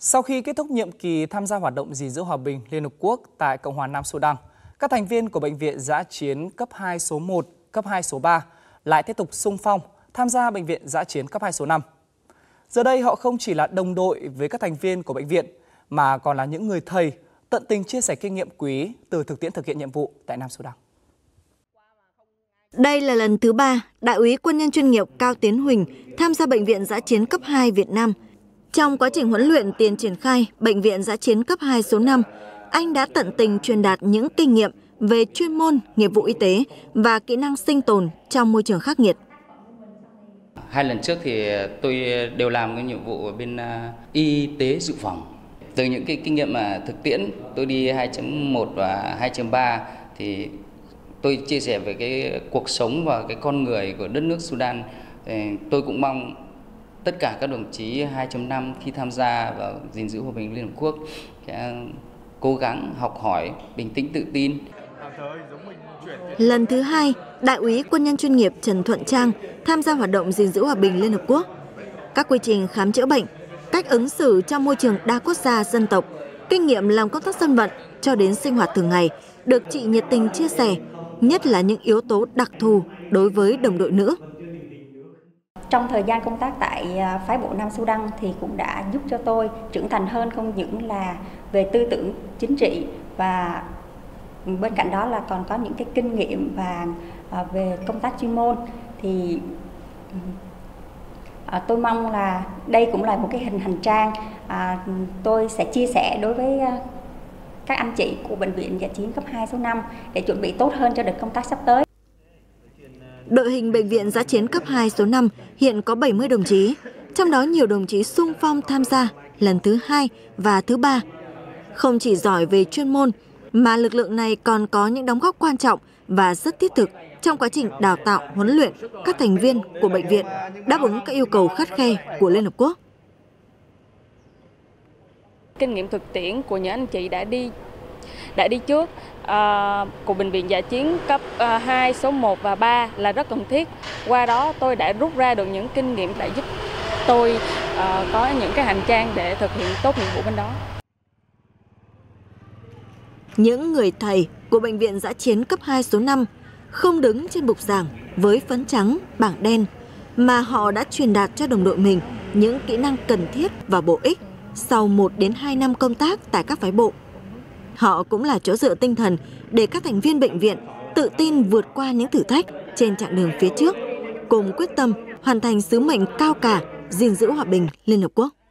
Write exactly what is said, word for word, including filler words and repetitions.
Sau khi kết thúc nhiệm kỳ tham gia hoạt động gìn giữ hòa bình Liên Hợp Quốc tại Cộng hòa Nam Sudan, các thành viên của Bệnh viện Dã chiến cấp hai số một, cấp hai số ba lại tiếp tục xung phong tham gia Bệnh viện Dã chiến cấp hai số năm. Giờ đây họ không chỉ là đồng đội với các thành viên của bệnh viện, mà còn là những người thầy tận tình chia sẻ kinh nghiệm quý từ thực tiễn thực hiện nhiệm vụ tại Nam Sudan. Đây là lần thứ ba Đại úy quân nhân chuyên nghiệp Cao Tiến Huỳnh tham gia Bệnh viện Dã chiến cấp hai Việt Nam. Trong quá trình huấn luyện tiền triển khai Bệnh viện Dã chiến cấp hai số năm, anh đã tận tình truyền đạt những kinh nghiệm về chuyên môn, nghiệp vụ y tế và kỹ năng sinh tồn trong môi trường khắc nghiệt. Hai lần trước thì tôi đều làm cái nhiệm vụ ở bên y tế dự phòng. Từ những cái kinh nghiệm mà thực tiễn, tôi đi hai chấm một và hai chấm ba thì tôi chia sẻ về cái cuộc sống và cái con người của đất nước Sudan. Tôi cũng mong tất cả các đồng chí hai chấm năm khi tham gia vào gìn giữ hòa bình Liên Hợp Quốc sẽ cố gắng học hỏi, bình tĩnh tự tin. Lần thứ hai, Đại úy quân nhân chuyên nghiệp Trần Thuận Trang tham gia hoạt động gìn giữ hòa bình Liên Hợp Quốc. Các quy trình khám chữa bệnh, cách ứng xử trong môi trường đa quốc gia dân tộc, kinh nghiệm làm công tác dân vận cho đến sinh hoạt thường ngày được chị nhiệt tình chia sẻ, nhất là những yếu tố đặc thù đối với đồng đội nữ. Trong thời gian công tác tại phái bộ Nam Sudan thì cũng đã giúp cho tôi trưởng thành hơn, không những là về tư tưởng chính trị, và bên cạnh đó là còn có những cái kinh nghiệm và về công tác chuyên môn. Thì tôi mong là đây cũng là một cái hình hành trang tôi sẽ chia sẻ đối với các anh chị của Bệnh viện Dã chiến cấp hai số năm để chuẩn bị tốt hơn cho đợt công tác sắp tới. Đội hình Bệnh viện Dã chiến cấp hai số năm hiện có bảy mươi đồng chí, trong đó nhiều đồng chí xung phong tham gia lần thứ hai và thứ ba. Không chỉ giỏi về chuyên môn, mà lực lượng này còn có những đóng góp quan trọng và rất thiết thực trong quá trình đào tạo, huấn luyện các thành viên của bệnh viện, đáp ứng các yêu cầu khắt khe của Liên Hợp Quốc. Kinh nghiệm thực tiễn của những anh chị đã đi đã đi trước uh, của Bệnh viện Dã chiến cấp uh, hai số một và ba là rất cần thiết. Qua đó tôi đã rút ra được những kinh nghiệm đã giúp tôi uh, có những cái hành trang để thực hiện tốt nhiệm vụ bên đó. Những người thầy của Bệnh viện Dã chiến cấp hai số năm không đứng trên bục giảng với phấn trắng, bảng đen, mà họ đã truyền đạt cho đồng đội mình những kỹ năng cần thiết và bổ ích sau một đến hai năm công tác tại các phái bộ. Họ cũng là chỗ dựa tinh thần để các thành viên bệnh viện tự tin vượt qua những thử thách trên chặng đường phía trước, cùng quyết tâm hoàn thành sứ mệnh cao cả gìn giữ hòa bình Liên Hợp Quốc.